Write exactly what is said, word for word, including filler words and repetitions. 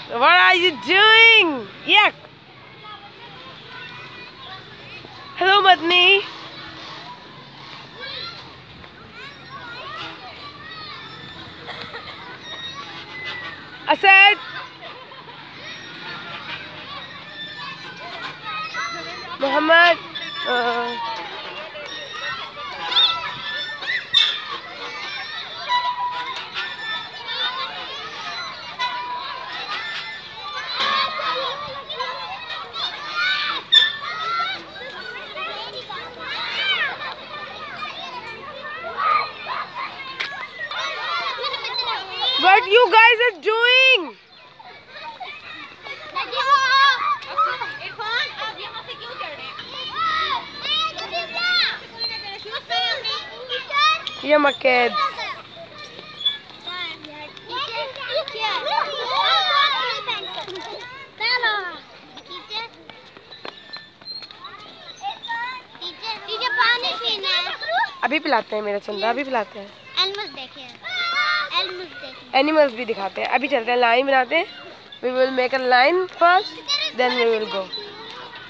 What are you doing? Yuck. Hello, Madni. Asad. Muhammad. Uh, What you guys are doing? Yeah, my kids. अभी पिलाते हैं मेरा चंदा, अभी पिलाते हैं। एनिमल्स देखें, एनिमल्स देखें। एनिमल्स भी दिखाते हैं। अभी चलते हैं, लाइन बनाते हैं। We will make a line first, then we will go.